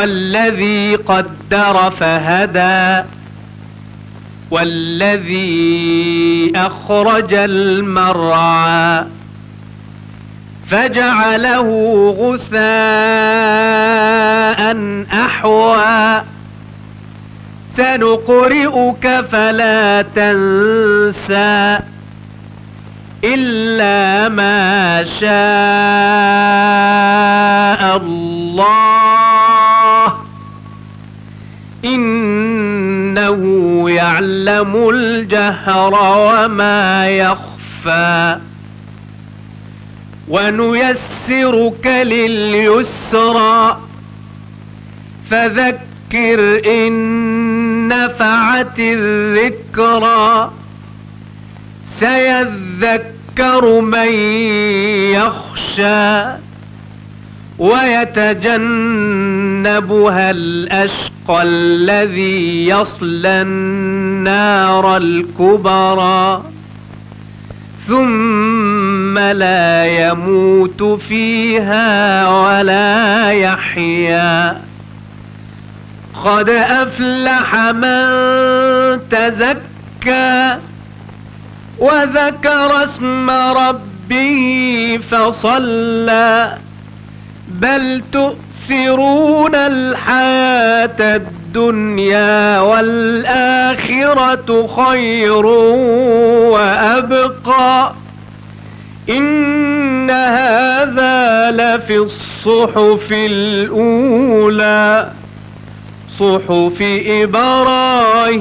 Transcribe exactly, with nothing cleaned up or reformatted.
والذي قدر فهدى والذي أخرج المرعى فجعله غثاء أحوى سنقرئك فلا تنسى إلا ما شاء الله إنه يعلم الجهر وما يخفى ونيسرك لليسرى فذكر إن نفعت الذكرى سيذكر من يخشى ويتجنبها الأشقى الذي يصلى النار الكبرى ثم لا يموت فيها ولا يحيا قد أفلح من تزكى وذكر اسم ربه فصلى بل تؤثرون الحياة الدنيا والآخرة خير وأبقى إن هذا لفي الصحف الأولى صحف إبراهيم